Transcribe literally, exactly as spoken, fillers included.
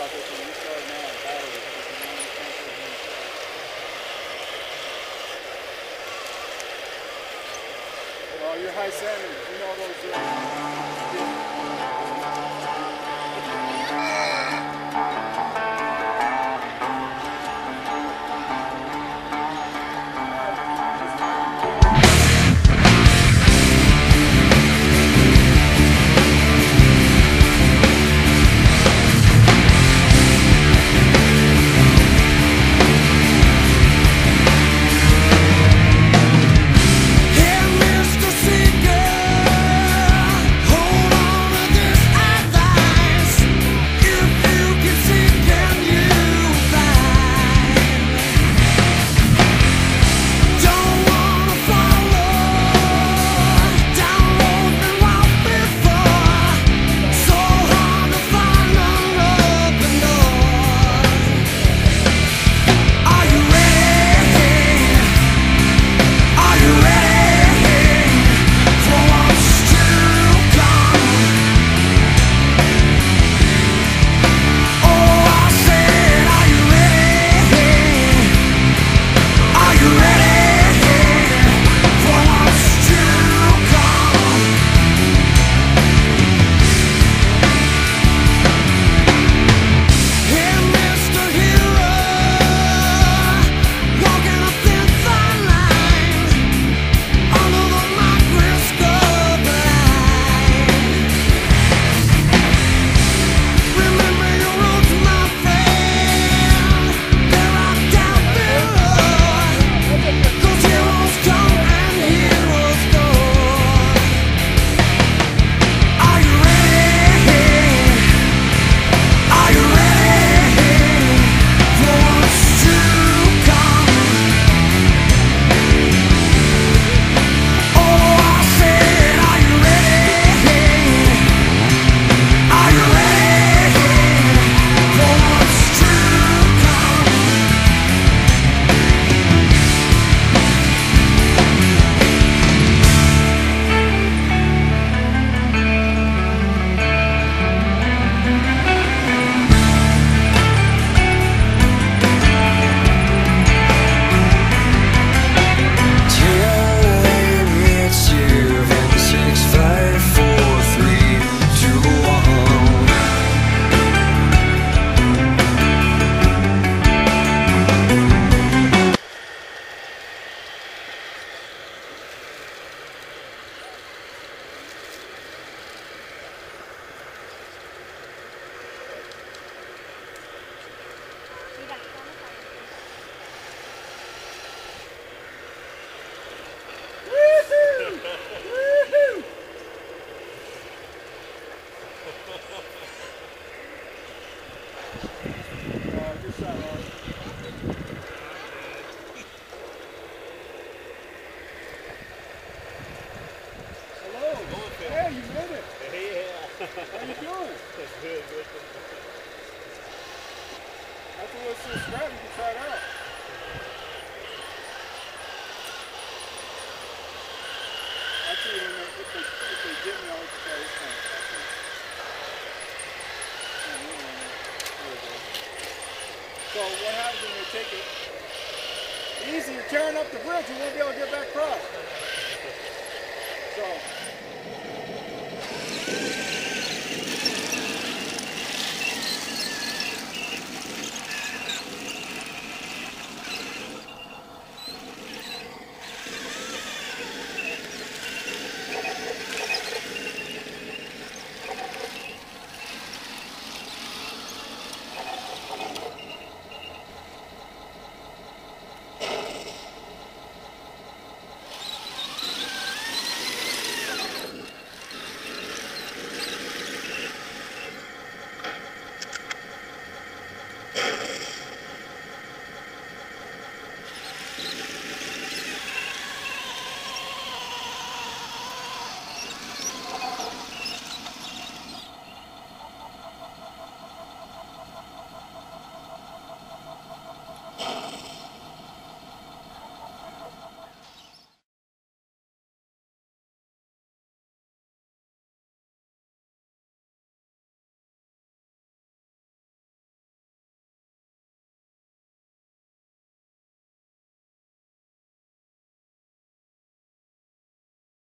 practice when you start now in battle because you know you can't do anything. Well, you're high salmon. You know those. Uh, Hey, you made it. Yeah. How you doing? Good, good. After we'll see a scrap, you can try it out. Actually, when they, if, they, if they get me, I'll try this one. So what happens when they take it? Easy, you're tearing up the bridge, you won't be able to get back across. So.